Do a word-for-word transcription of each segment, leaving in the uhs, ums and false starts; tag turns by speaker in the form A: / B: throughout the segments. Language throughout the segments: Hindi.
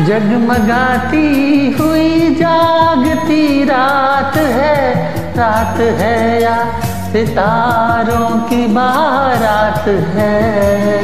A: जगमगाती हुई जागती रात है, रात है या सितारों की बारात है।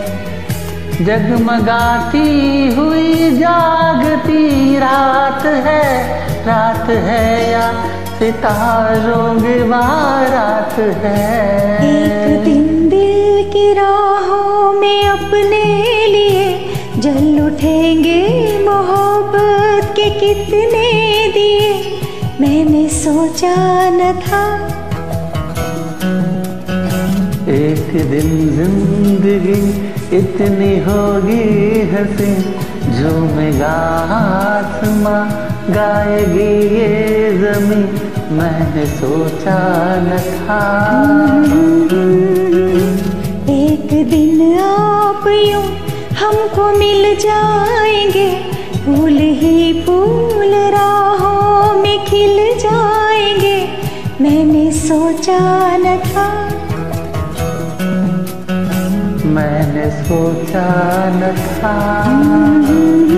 A: जगमगाती हुई जागती रात है, रात है या सितारों की बारात है।
B: एक दिन दिल की राहों में अपने लिए जल उठेंगे मोहब्बत के कितने दिए, मैंने सोचा न था।
A: एक दिन जिंदगी इतनी होगी हंसी, झूमेगा आसमां गाएगी ये ज़मीं, मैंने सोचा न था।
B: एक दिन आप यूं हमको मिल जाएंगे, फूल ही फूल राहों में खिल जाएंगे, मैंने सोचा न था।
A: मैंने सोचा न था।